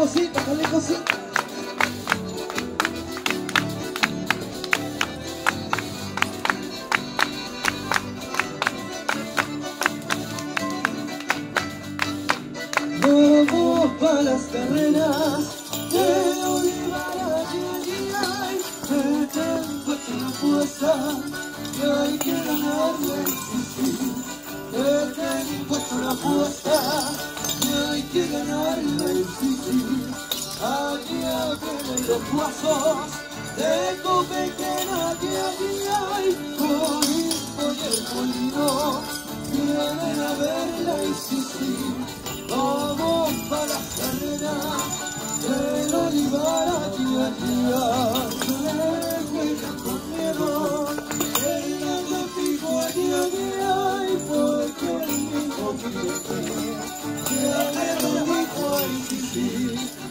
cosita, dale cosita. Vamos para las carreras de Olivar, ay, que tengo una apuesta que hay que ganarle, sí, que tengo una apuesta que hay que ganarle, sí, aquí vienen los guasos de Copenhague, aquí hay Corisco y el molino, vienen a verla y sí, vamos para las carreras del Olivar, aquí, juegan con miedo, el narcotráfico aquí, porque el mismo que a ver lo dijo, ay, sí,